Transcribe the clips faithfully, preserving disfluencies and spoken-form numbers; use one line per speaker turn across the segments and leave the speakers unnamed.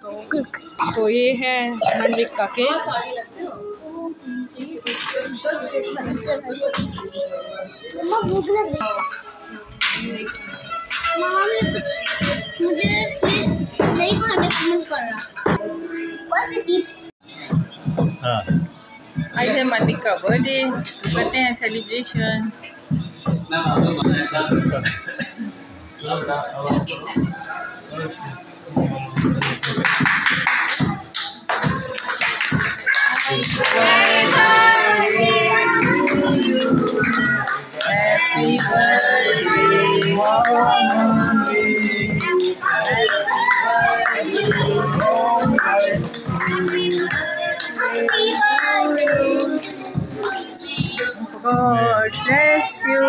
तो ये है मनविक का केक।
मामा मुझे कुछ मुझे नहीं खाने का मन कर रहा। कौन सी चिप्स?
हाँ।
आज है मनविक का बर्थडे, करते हैं celebration. Happy birthday, God bless you.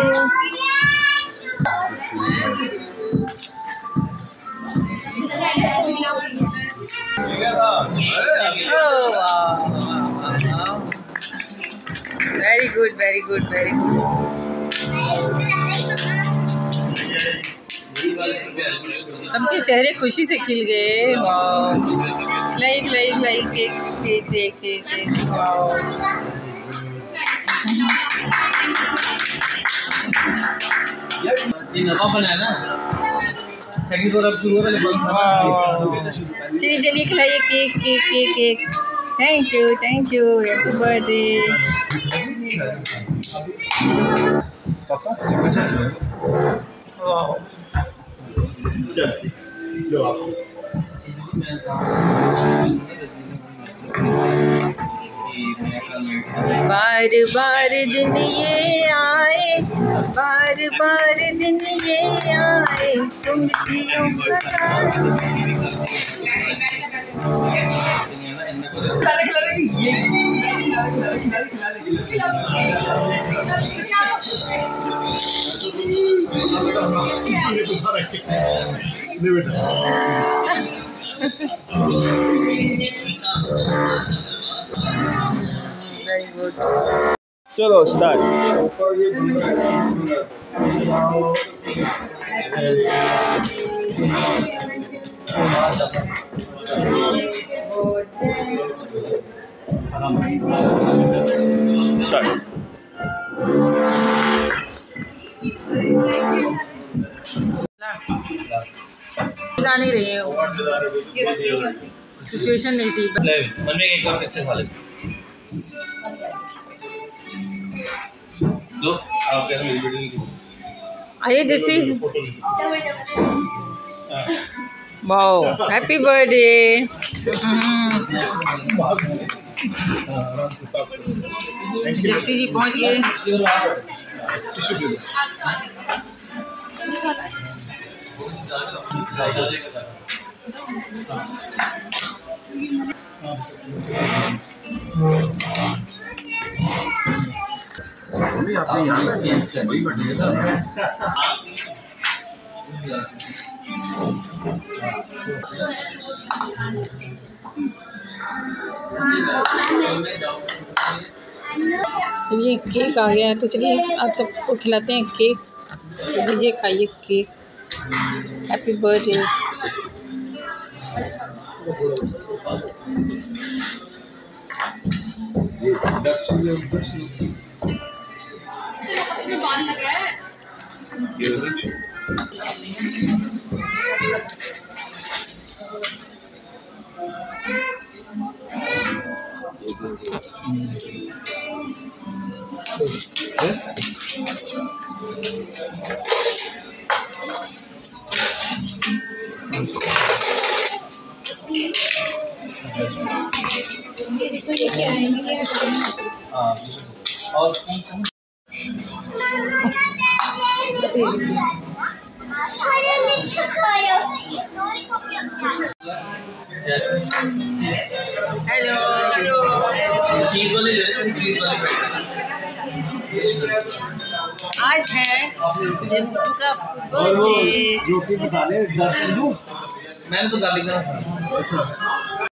Oh wow, very good, very good, very good. सबके चेहरे खुशी से खिल गए। वाओ, खिलाई खिलाई खिलाई cake cake cake cake cake. Wow,
ये नवा बना है ना, सेकंड फ्लोर अब शुरू हो रहा है।
चलिए चलिए खिलाइए cake cake cake cake. Thank you thank you, happy birthday. Wow, बार बार दिन ये आए, बार बार दिन ये आए, तुम जियो वेरी गुड।
चलो स्टार्ट।
गा नहीं रही है, सिचुएशन नहीं थी।
मन में एक और से खा ले दो आप कह रहे वीडियो
आइए जैसी। Wow, happy birthday. जैसी जी पहुंच गए।
आपने यहाँ चेंज कर वही बढ़िया था।
चलिए केक आ गया है, तो चलिए आप सबको खिलाते हैं केक। लीजिए खाइए केक। Happy birthday.
और
हेलो,
चीज वाले ले रहे चीज वाले
आज है मेरे गुड्डू का बर्थडे।
रोटी बता दे दस। मैंने तो गार्लिक का